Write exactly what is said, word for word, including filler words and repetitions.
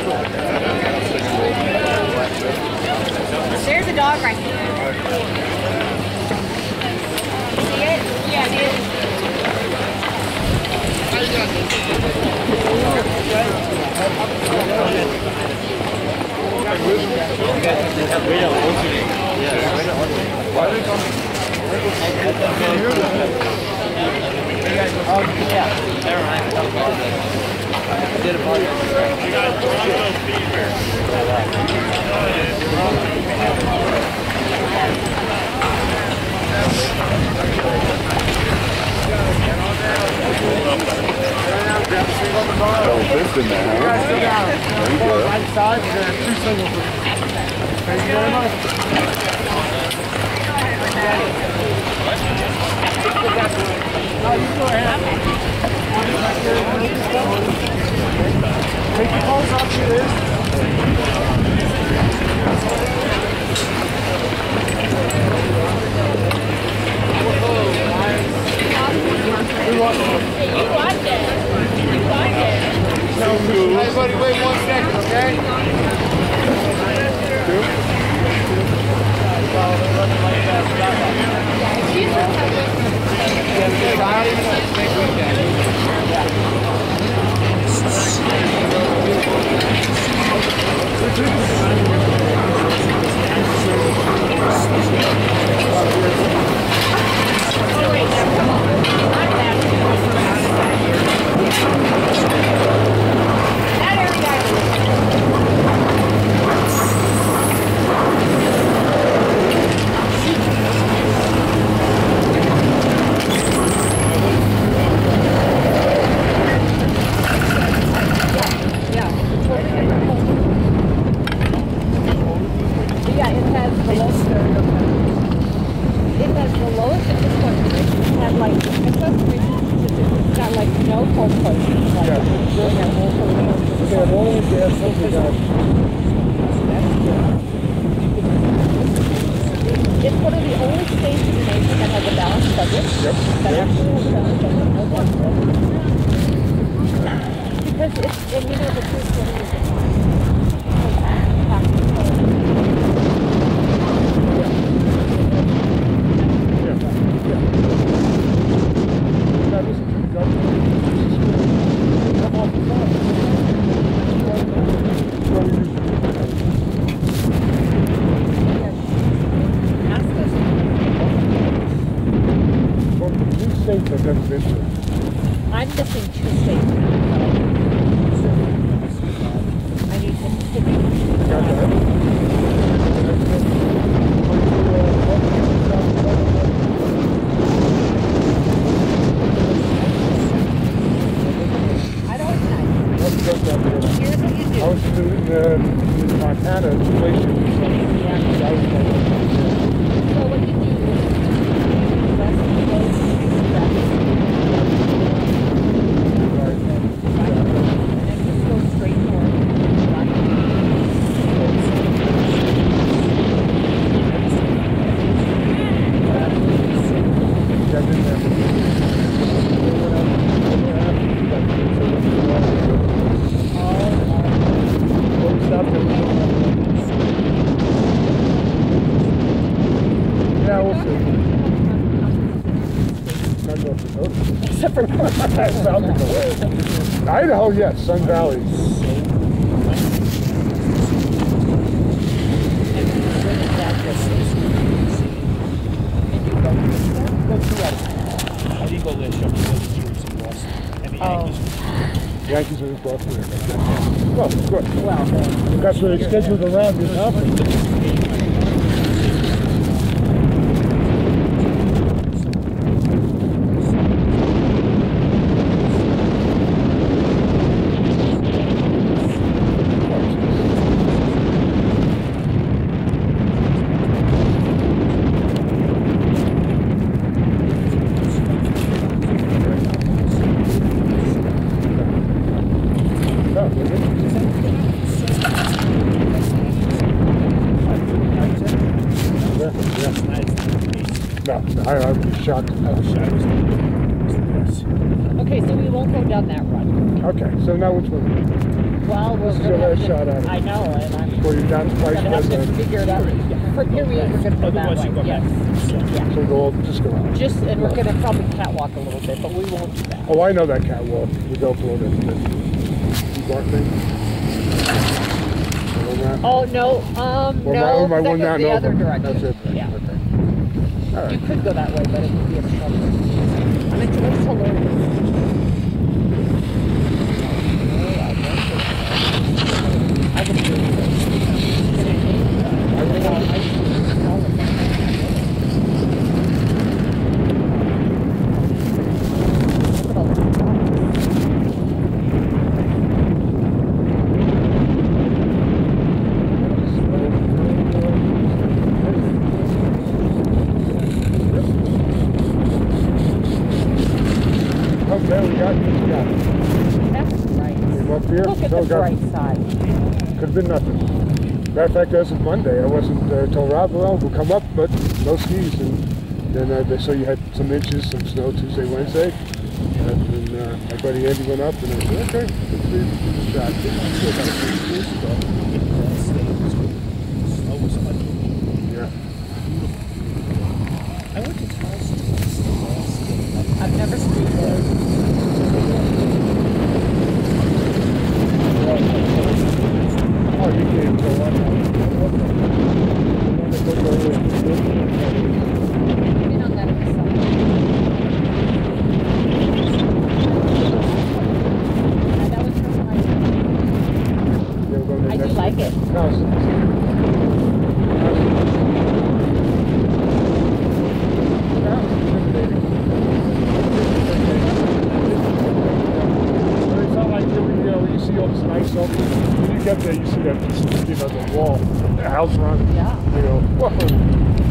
There's a dog right here. See it? Yeah, it is. Double fist in there, huh? There you go. Right side, we're going to have two singles. Thank you very much. No, you go ahead. Take your clothes off, see this. We want it. You like it. You like it. So cool. Hey, buddy, wait one second, okay? It's one of the only states in the nation that has a balanced budget. Yep. That Yep. actually has a balanced budget. No deficit. Because it's, and you know the truth what it is at times. I've never been to. I'm missing two states. I need to pick. Got that. I don't know. Here's what you do. I was in, uh, in Montana, a place in the sun. So what you do is rest of those. Except for Idaho, yes, Sun Valley. Yankees are in Boston. Well, good. Well, that's where they scheduled around your conference. No, I, I would be shocked. I was shocked. Okay, so we won't go down that road. Okay, so now which one? Well, we're This is gonna your have last to- shot at it. I know, and I'm Before you're down to gonna vice have to president. figure it out. For here, we we're gonna go that Otherwise way. you go Yes. Yeah. So go, just go out. Just, and we're gonna probably catwalk a little bit, but we won't do that. Oh, I know that catwalk. We go for it. You got me? Oh, no, um, Or no, my, or my that one goes down the over. other direction. That's it. Yeah. Okay. All right. You could go that way, but it would be a trouble. I mean, it's hilarious. I can do it. Okay, we got you. We got it. That's right. Came up here. Look at so the got, bright side. Could have been nothing. Matter of fact, as of Monday, I wasn't uh, told Rob, well, we'll come up, but no skis. And then uh, they saw you had some inches, some snow Tuesday, Wednesday. And then uh, my buddy Andy went up, and I said, okay, let's do the shot. Yeah. I went to Charleston. I've never skied there. Oh, you came to one. I've been on that episode. Yeah, that was really nice. I do like it. No, it's- It's not like you know, you see all this nice stuff. When you get there, you see that piece of, you know, the wall, the house run. Yeah. You know, whoa.